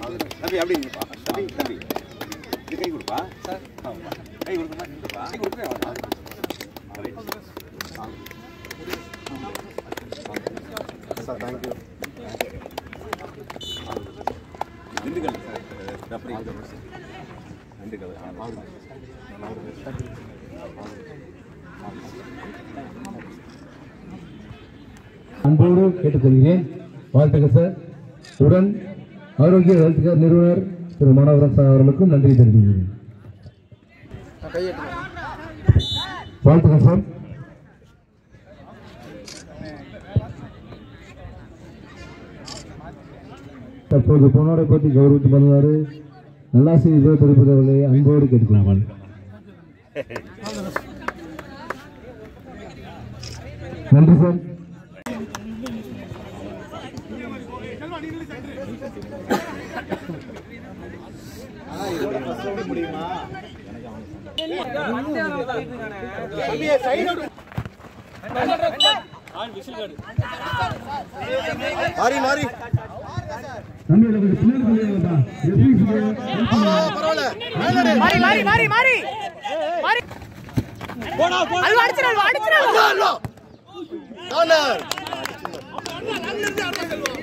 தம்பி அப்படி இருப்பா தம்பி தம்பி இது கை கொடுப்பா சார் கை கொடுக்குமா நின்றுப்பா கை கொடுக்குறேன் சார் தேங்க்யூ திண்டுக்கல் சார் அப்படி திண்டுக்கல் அன்போடு கேட்டுக்கொள்கிறேன். வாழ்த்துக்கள் சார். உடன் ஆரோக்கிய ஹெல்த் கேர் நிறுவனர் திரு மனோகரன் சார் அவர்களுக்கும் நன்றி தெரிவிக்கிறேன். வாழ்த்துக்கள் சார். தற்போது பொன்னோடை பற்றி கௌரவித்து பண்ணுவாரு நல்லாசி தெரிவிப்பவர்களை அன்போடு கேட்டுக்கொள்கிறேன். நன்றி சார். மாறி அடிச்சிரு